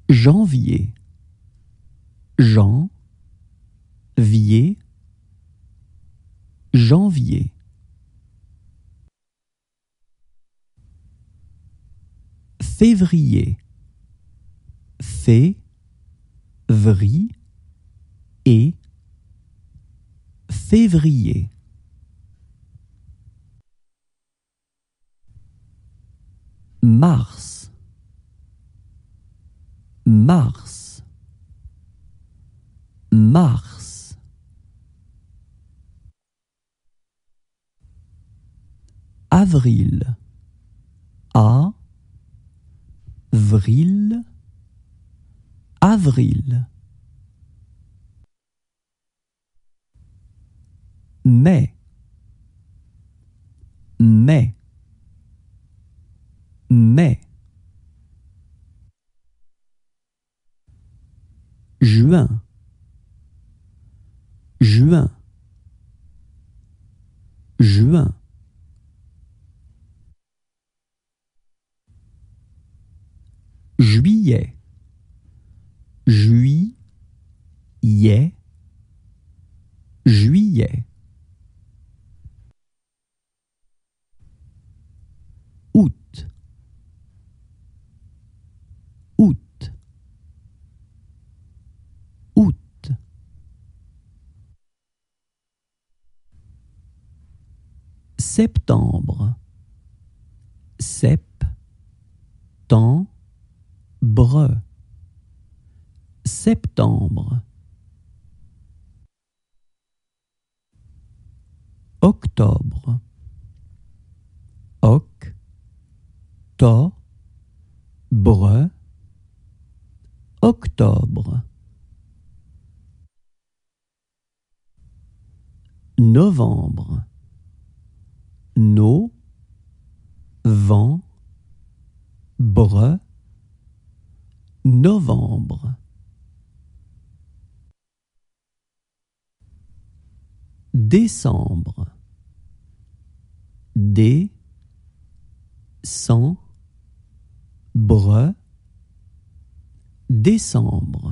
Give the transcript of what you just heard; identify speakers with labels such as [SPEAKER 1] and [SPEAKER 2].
[SPEAKER 1] Janvier, janvier, janvier. Février, février, février. Mars, mars, mars. Avril, avril, avril. Mai, mai, mai. Juin, juin, juin. Juillet, juillet, juillet. Août, août, août. Septembre, septembre, septembre. Octobre, octobre, octobre. Novembre, novembre, novembre. Décembre, décembre, décembre.